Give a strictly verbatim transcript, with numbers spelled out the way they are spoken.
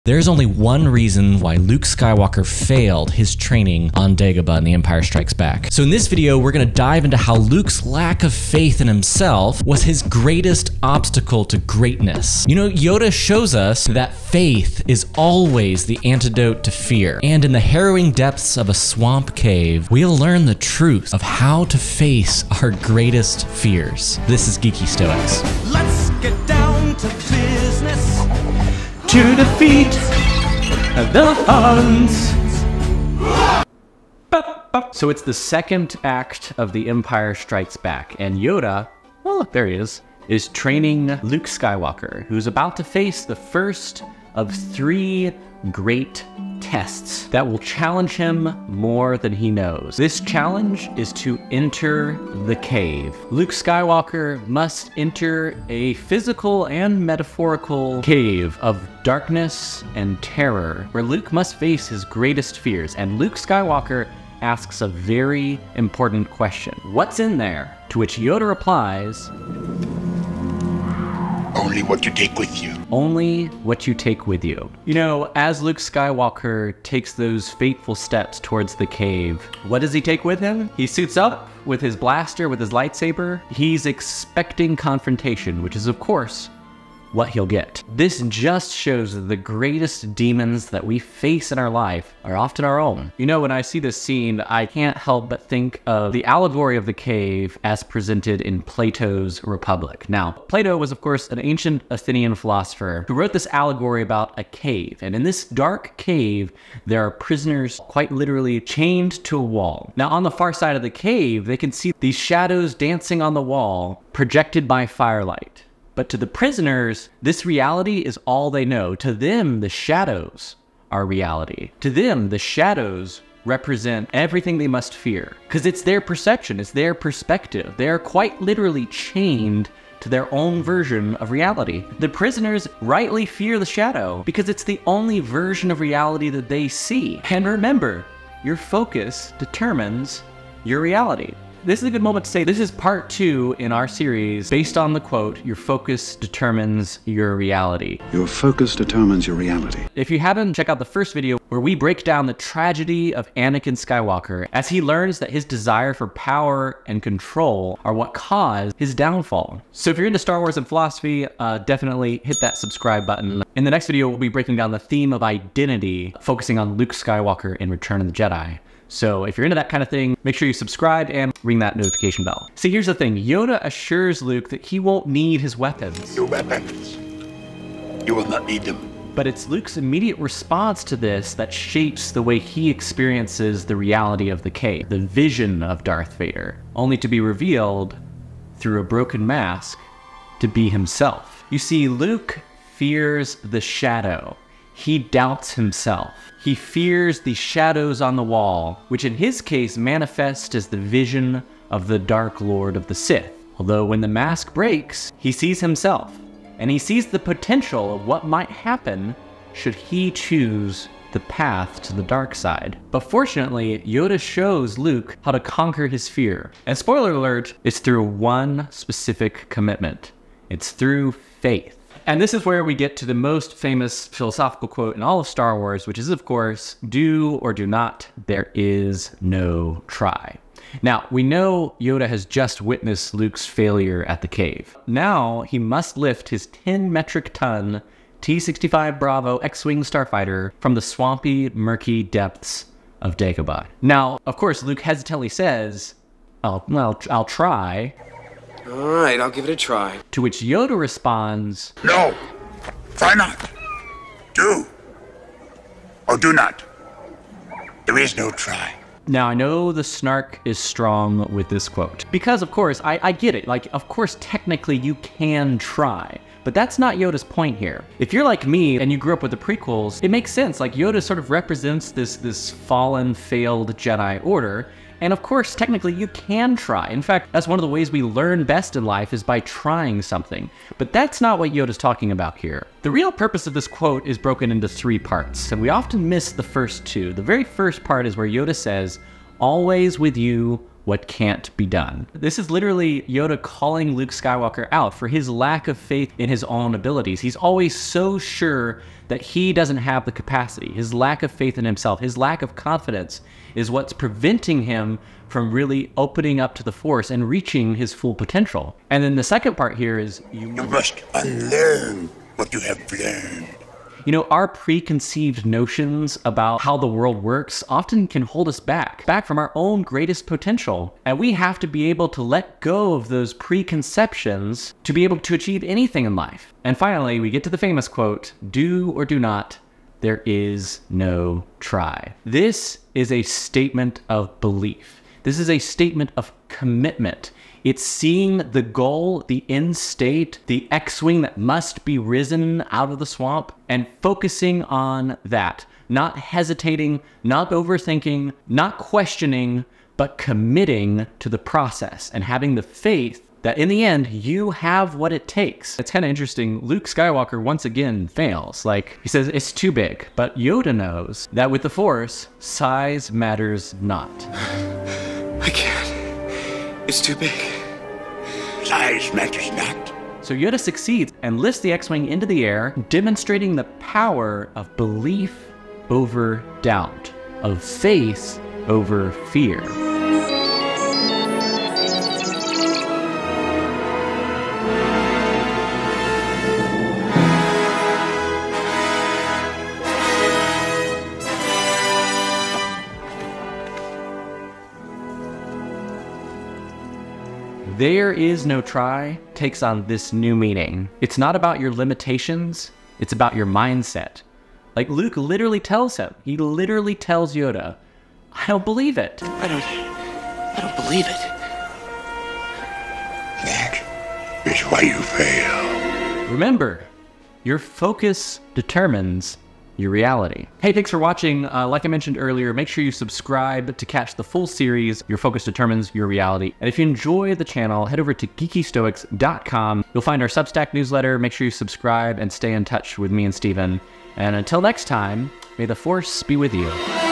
There's only one reason why Luke Skywalker failed his training on Dagobah in The Empire Strikes Back. So in this video, we're gonna dive into how Luke's lack of faith in himself was his greatest obstacle to greatness. You know, Yoda shows us that faith is always the antidote to fear. And in the harrowing depths of a swamp cave, we'll learn the truth of how to face our greatest fears. This is Geeky Stoics. Let's get down to business. To defeat the Huns. So it's the second act of The Empire Strikes Back, and Yoda, oh look, there he is, is training Luke Skywalker, who's about to face the first of three great tests that will challenge him more than he knows. This challenge is to enter the cave. Luke Skywalker must enter a physical and metaphorical cave of darkness and terror, where Luke must face his greatest fears. And Luke Skywalker asks a very important question. What's in there? To which Yoda replies, only what you take with you. Only what you take with you. You know, as Luke Skywalker takes those fateful steps towards the cave, what does he take with him? He suits up with his blaster, with his lightsaber. He's expecting confrontation, which is, of course, what he'll get. This just shows that the greatest demons that we face in our life are often our own. You know, when I see this scene, I can't help but think of the allegory of the cave as presented in Plato's Republic. Now, Plato was, of course, an ancient Athenian philosopher who wrote this allegory about a cave. And in this dark cave, there are prisoners quite literally chained to a wall. Now, on the far side of the cave, they can see these shadows dancing on the wall, projected by firelight. But to the prisoners, this reality is all they know. To them, the shadows are reality. To them, the shadows represent everything they must fear. Because it's their perception, it's their perspective. They are quite literally chained to their own version of reality. The prisoners rightly fear the shadow because it's the only version of reality that they see. And remember, your focus determines your reality. This is a good moment to say this is part two in our series based on the quote, your focus determines your reality. Your focus determines your reality. If you haven't, check out the first video where we break down the tragedy of Anakin Skywalker as he learns that his desire for power and control are what caused his downfall. So if you're into Star Wars and philosophy, uh, definitely hit that subscribe button. In the next video, we'll be breaking down the theme of identity, focusing on Luke Skywalker in Return of the Jedi. So if you're into that kind of thing, make sure you subscribe and ring that notification bell. See, here's the thing. Yoda assures Luke that he won't need his weapons. Your weapons. You will not need them. But it's Luke's immediate response to this that shapes the way he experiences the reality of the cave, the vision of Darth Vader, only to be revealed through a broken mask to be himself. You see, Luke fears the shadow. He doubts himself. He fears the shadows on the wall, which in his case manifest as the vision of the Dark Lord of the Sith. Although when the mask breaks, he sees himself, and he sees the potential of what might happen should he choose the path to the dark side. But fortunately, Yoda shows Luke how to conquer his fear. And spoiler alert, it's through one specific commitment. It's through faith. And this is where we get to the most famous philosophical quote in all of Star Wars, which is, of course, do or do not, there is no try. Now, we know Yoda has just witnessed Luke's failure at the cave. Now, he must lift his ten metric ton T sixty-five Bravo X-Wing starfighter from the swampy, murky depths of Dagobah. Now, of course, Luke hesitantly says, I'll, well, I'll try. All right, I'll give it a try. To which Yoda responds, No, try not. Do or do not. There is no try. Now, I know the snark is strong with this quote. Because, of course, I, I get it. Like, of course, technically you can try. But that's not Yoda's point here. If you're like me and you grew up with the prequels, it makes sense. Like, Yoda sort of represents this, this fallen, failed Jedi Order. And of course, technically, you can try. In fact, that's one of the ways we learn best in life is by trying something. But that's not what Yoda's talking about here. The real purpose of this quote is broken into three parts, and we often miss the first two. The very first part is where Yoda says, always with you what can't be done. This is literally Yoda calling Luke Skywalker out for his lack of faith in his own abilities. He's always so sure that he doesn't have the capacity. His lack of faith in himself, his lack of confidence is what's preventing him from really opening up to the Force and reaching his full potential. And then the second part here is you, You must unlearn what you have learned. You know, our preconceived notions about how the world works often can hold us back, back from our own greatest potential. And we have to be able to let go of those preconceptions to be able to achieve anything in life. And finally, we get to the famous quote, "Do or do not, there is no try." This is a statement of belief. This is a statement of commitment. It's seeing the goal, the end state, the X-Wing that must be risen out of the swamp, and focusing on that. Not hesitating, not overthinking, not questioning, but committing to the process and having the faith that in the end, you have what it takes. It's kind of interesting. Luke Skywalker once again fails. Like, he says it's too big, but Yoda knows that with the Force, size matters not. I can't. It's too big. Size matters not. So Yoda succeeds and lifts the X-Wing into the air, demonstrating the power of belief over doubt, of faith over fear. There is no try takes on this new meaning. It's not about your limitations, it's about your mindset. Like Luke literally tells him, he literally tells Yoda, I don't believe it. I don't... I don't believe it. That is why you fail. Remember, your focus determines your reality. Hey, thanks for watching. Uh, like I mentioned earlier, make sure you subscribe to catch the full series, Your Focus Determines Your Reality. And if you enjoy the channel, head over to geeky stoics dot com. You'll find our Substack newsletter. Make sure you subscribe and stay in touch with me and Steven. And until next time, may the Force be with you.